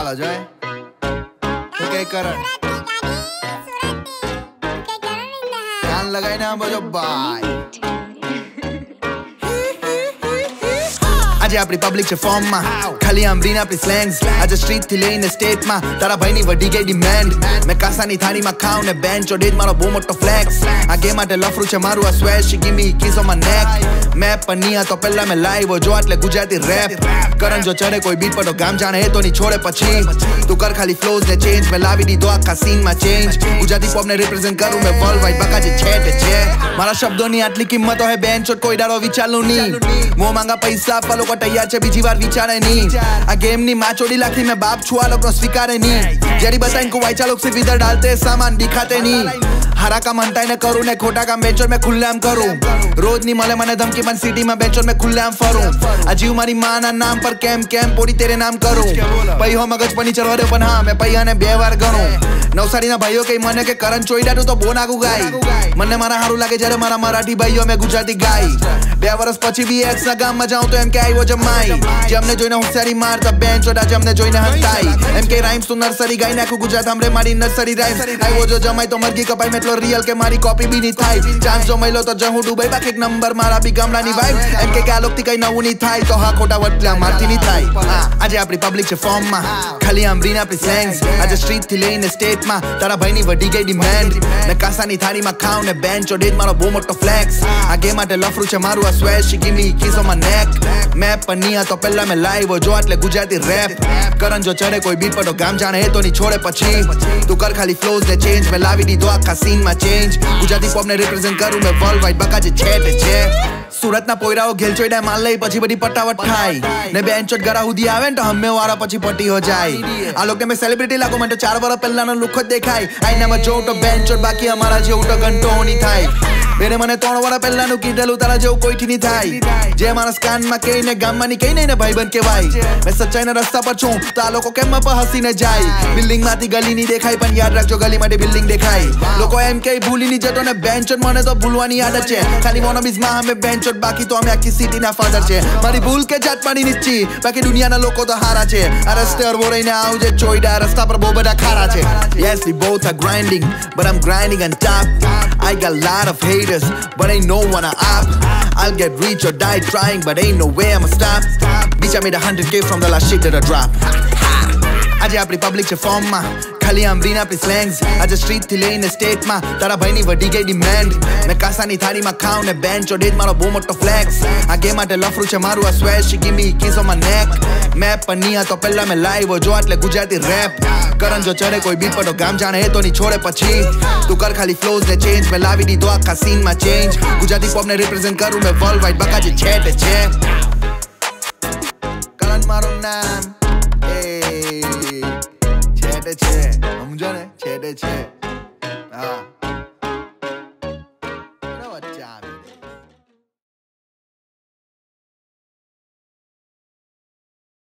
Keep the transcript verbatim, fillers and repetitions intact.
ચાલો જોય Hukeykaran કાન લગાઈને આંબો બાય આજે આપણી પબ્લિક છે ફોર્મ માં ખાલી આંબરીને આપણી સ્લેંગ્સ આજે સ્ટ્રીટ થી લઈને સ્ટેટ માં તારા ભાઈની વધી ગઈ ડિમાન્ડ મેં કાસાની થાળીમાં ખાઉં ને બેન્ચ ઓડેજ મારો બહુ મોટો ફ્લેક્સ આ ગેમ માટે લફરું છે મારું આ swear she give me kiss on my neck મેં પણ નહીં તો પહેલા મેં લાઈવ જો એટલે ગુજરાતી રેપ કરણ જો ચડે કોઈ બીટ પર તો ગામ જાણે હે તો ની છોડે પછી તું કર ખાલી ફ્લોઝ ને ચેન્જ મેં લાવી દીધો આખા સીન માં ચેન્જ ગુજરાતી પોપ ને રિપ્રેઝન્ટ કરું મેં વર્લ્ડ વાઇડ બકાજી છે તે છે મારા શબ્દોની આટલી કિંમત હોય બેન્ચ કોઈ દાડો વિચારલું નહીં મો માંગા પૈસા આપવા લોકો તૈયાર છે બીજી વાર વિચારે નહીં આ ગેમ ની માચોડી લાખી મેં બાપ છું આ લોકો સ્વીકારે નહીં જેરી बताइन को वाइचा लोग सिर्फ इधर डालते सामान दिखाते नहीं हरा काम हंटाई ने करूं ने खोटा काम बेचोर में खुलेआम करूं रोज नहीं मले मने धमकी मन सिटी में बेचोर में खुलेआम फरूं अजीव मारी मां ना नाम पर कैम कैम पोड़ी तेरे नाम करूं पई हो मगज पनी चरवारे पण हां मैं पैया ने बे वार गणूं नवसारी ना भाईओ कई मने के करण चोईडाटू तो बो नागू गाई मने मारा हारू लागे जरे मारा मराठी भाईओ में गुजराती गाई बे वर्ष पछी भी एक्स ना गाम में जाऊं तो एम के आईवो जमाई जमने जोईने होशियारी मारता बेंच ओडा जमने जोईने हंताई एम के राइम्स तो नर्सरी गाई नाखू गुजरात हमरे मारी नर्सरी राइम्स आईवो जो जमाई तो मरगी कपाई में रियल के मारी कॉपी भी नहीं थाई चांस जो मिलो तो जहू दुबई बाकी एक नंबर मारा भी गामडानी वाइब एम के क्या लोग थी कई नवू नहीं थाई तो हा खोटा वटला मारती नहीं थाई આજે આપણી પબ્લિક છે ફોર્મ માં ખાલી આંબરીને આપણી સ્લેંગ્સ આજે સ્ટ્રીટ થી લઈને સ્ટેટ માં તારા ભાઈની વધી ગઈ ડિમાન્ડ મેં કાસાની થાળીમાં ખાઉં ને બેન્ચ ઓડેજ મારો બહુ મોટો ફ્લેક્સ આ ગેમ માટે લફરું છે મારું આ swear she give me kiss on my neck મેં પણ નહીં તો પહેલા મેં લાઈવ જો એટલે ગુજરાતી રેપ કરણ જો ચડે કોઈ બીટ પર તો ગામ જાણે હે તો ની છોડે પછી તું કર ખાલી ફ્લોઝ ને ચેન્જ મેં લાવી દીધો આખા સીન માં ચેન્જ ગુજરાતી પોપ ને રિપ્રેઝન્ટ કરું મેં વર્લ્ડ વાઇડ બકાજી છે તે છે સુરત ના પોયરાઓ ઘેલ ચોઈડા માલ લઈ પછી બધી પટાવટ થાય ને બેન્ચોટ ગરા હુધી આવે ને તો હમે વાળા પછી પટી हो जाए आ लोग ने मैं सेलिब्रिटी लागो मैं तो चार बार पहला लुक देखाय आईना में जो तो बेंचोट बाकी हमारा जेव तो घंटो नहीं थाय मेरे मने त्रण वाला पहला नु कीधेलू तारा जेव कोईथी नहीं थाय जे मानस कान में कई ने गाम में कई ने भाईबंध कहेवाय मैं सच्चाई ना रस्ता पर छूं तो आ लोको केम पर हसी ने जाय बिल्डिंग मांथी गली नहीं देखाय पण याद राखजो गली माटे बिल्डिंग देखाय लोको एम के भूली नहीं जतो ने बेंचोट मने तो भूलवानी आदत छे खाली मोनोबीज में हमें बेंचोट बाकी तो हमें आखी सिटी ना फादर छे मारी भूल के जात पानी नीची बाकी दुनिया ना लोको तो हारा छे आ रस्ते और वो रहीने आवजे ચોઈડા રસ્તા પર બહુ બધા ખારા છે yes we both are grinding but I'm grinding on top I got a lot of haters but ain't no one up I'll get rich or die trying but ain't no way I'ma stop bitch I made a hundred K from the last shit that I dropped આજે આપણી public છે form માં ખાલી આંબરીને આપણી સ્લેંગ્સ આજે street થી લઈને state માં તારા ભાઈની વધી ગઈ ડિમાન્ડ મેં કાસાની થાળીમાં ખાઉં ને બેન્ચ ઓડેજ મારો બહુ મોટો ફ્લેક્સ આ ગેમ માટે લફરું છે મારું આ swear she give me kiss on my neck મેં પણ નહીં તો પહેલા મેં લાઈવ જો એટલે ગુજરાતી રેપ કરણ જો ચડે કોઈ બીટ પર તો ગામ જાણે હે તો ની છોડે પછી તું કર ખાલી ફ્લોઝ ને ચેન્જ મેં લાવી દીધો આખા સીન માં ચેન્જ ગુજરાતી પોપ ને રિપ્રેઝન્ટ કરું મેં વર્લ્ડ વાઇડ બકાજી છે તે છે કરણ મારું નામ એ છે તે છે સમજો ને છે તે છે